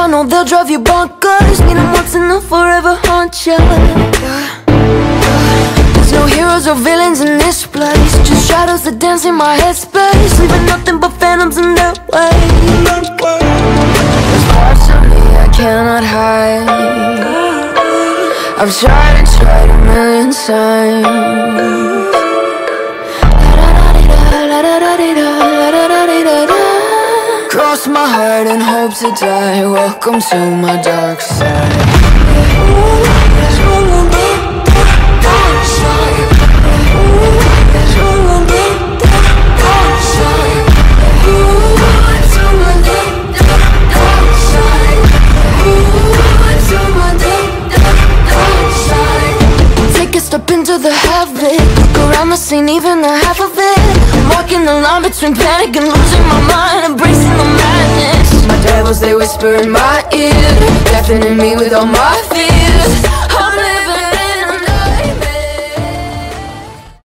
know they'll drive you bonkers. Meet them once and they'll forever haunt you. There's no heroes or villains in this place, just shadows that dance in my headspace, leaving nothing but phantoms in their way. There's parts of me I cannot hide. I've tried and tried a million times. Cross my heart and hope to die. Welcome to my dark side. Take a step into the heaven, look around the scene, even the half of it. I'm walking the line between panic and losing my mind, embracing the madness. My devils, they whisper in my ear, deafening me with all my fears.